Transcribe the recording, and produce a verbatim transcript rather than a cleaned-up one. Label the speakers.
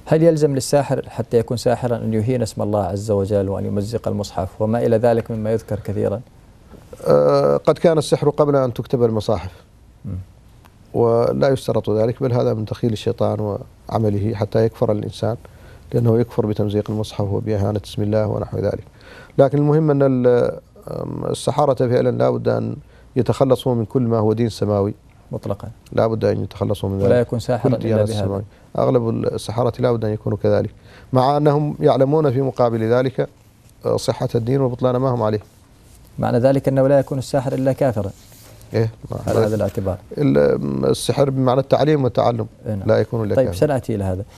Speaker 1: هل يلزم للساحر حتى يكون ساحرا أن يهين اسم الله عز وجل وأن يمزق المصحف وما إلى ذلك مما يذكر كثيرا؟
Speaker 2: أه قد كان السحر قبل أن تكتب المصاحف
Speaker 1: م.
Speaker 2: ولا يشترط ذلك، بل هذا من دخيل الشيطان وعمله حتى يكفر الإنسان، لأنه يكفر بتمزيق المصحف وبإهانة اسم الله ونحو ذلك. لكن المهم أن السحرة فعلا لا بد أن يتخلصوا من كل ما هو دين سماوي
Speaker 1: مطلقا،
Speaker 2: لا بد أن يتخلصوا من ذلك،
Speaker 1: ولا يكون ساحرا إلا بهذا.
Speaker 2: أغلب السحرة لا بد أن يكونوا كذلك، مع أنهم يعلمون في مقابل ذلك صحة الدين وبطلان ما هم عليه.
Speaker 1: معنى ذلك أنه لا يكون الساحر إلا كافرا.
Speaker 2: إيه
Speaker 1: على هذا الاعتبار
Speaker 2: السحر بمعنى التعليم والتعلم.
Speaker 1: إيه؟
Speaker 2: لا يكون إلا
Speaker 1: طيب
Speaker 2: كافرا.
Speaker 1: سنأتي إلى هذا.